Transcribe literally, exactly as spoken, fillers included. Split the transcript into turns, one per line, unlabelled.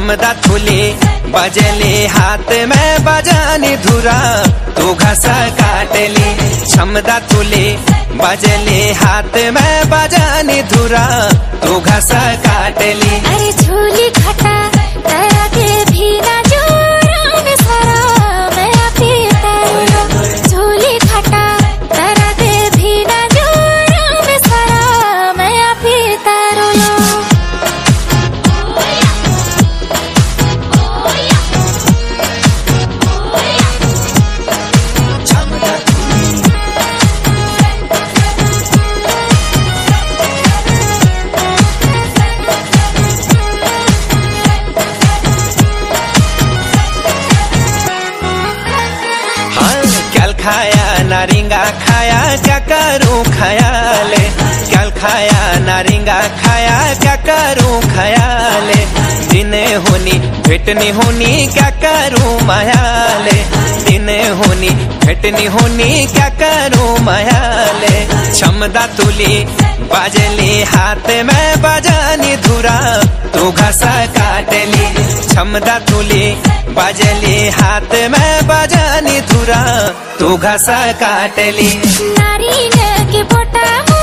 छम दांतुली बजली हाथ में बजानी धुरा तू घसा काटली। छम दांतुली बजली हाथ में बजानी धुरा तू घसा काटली।
अरे झूली खटा तेरा के भी ना जोरा में सारा मैं आपी तारो। झूली खटा तेरा के भी ना जोरा में सारा मैं आपी तारो।
खाया नारिंगा खाया क्या करूं ख्याले। क्या खाया नारिंगा खाया क्या करूं ख्याले। दिन होनी भेटनी होनी क्या करूं मायाले। दिन होनी भेटनी होनी क्या करूं मायाले। छम दांतुली बाजली हाथ में बजानी धुरा तू घसा काटली। छम दांतुली बाजली हाथ में बजानी धुरा तू घसा काटली।
नारिंग के बोटा